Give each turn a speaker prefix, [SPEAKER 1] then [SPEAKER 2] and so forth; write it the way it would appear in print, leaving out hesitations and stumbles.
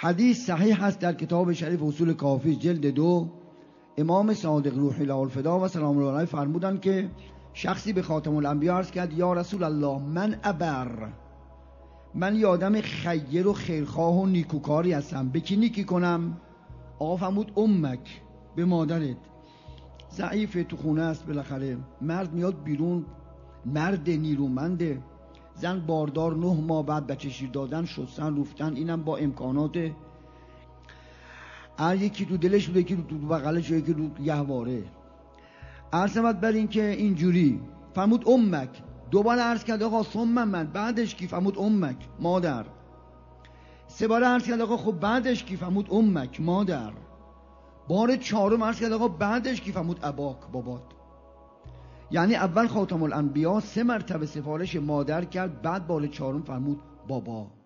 [SPEAKER 1] حدیث صحیح هست در کتاب شریف اصول کافی جلد 2. امام صادق روح الله الفدا و سلام الله علیه فرمودند که شخصی به خاتم الانبیا عرض کرد یا رسول الله من ابر، من یه آدم خیر و خیرخواه و نیکوکاری هستم، به کی نیکی کنم؟ آقا فرمود امک، به مادرت. ضعیفه، تو خونه است بالاخره، مرد میاد بیرون، مرد نیرومنده، زن باردار 9 ماه بعد بچه شیر دادن، شستن، روفتن، اینم با امکانات، هر یکی تو دلش بوده، یکی تو بغلش، یکی تو گهواره. عرض بر این که اینجوری فرمود امک. دوباره عرض کرد آقا ثم من، بعدش کی؟ فرمود امک، مادر. 3 بار عرض کرد آقا خب بعدش کی؟ فرمود امک، مادر. بار 4 عرض کرد آقا بعدش کی؟ فرمود اباک، بابات. یعنی اول خاتم الانبیا 3 مرتبه سفارش مادر کرد، بعد بار 4 فرمود بابا.